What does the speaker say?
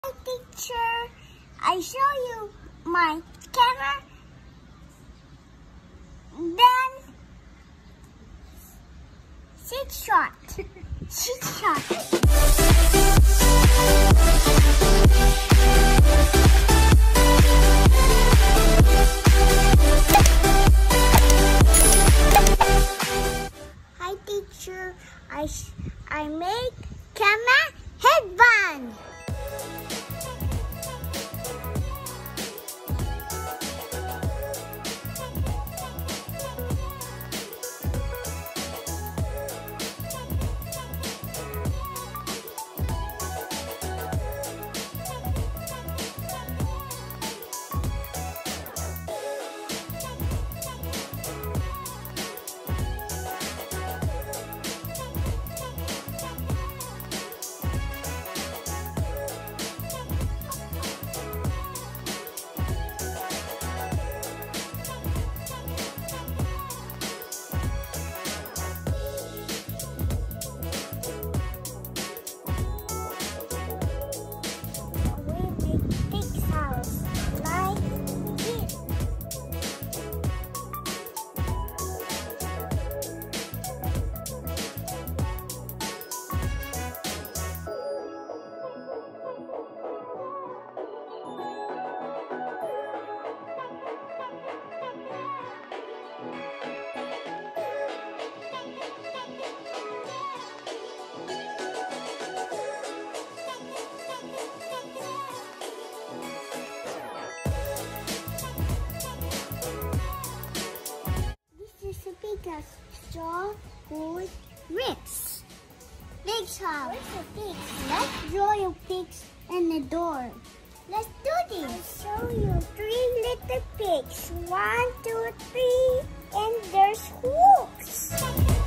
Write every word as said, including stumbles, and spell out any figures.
Hi, teacher. I show you my camera. Then six shot. Six shot. Hi, teacher. I I made camera headband. Because draw good bricks. Pigs house. Where's the pigs? Let's draw your pigs in the door. Let's do this. I'll show you three little pigs. One, two, three, and there's hooks.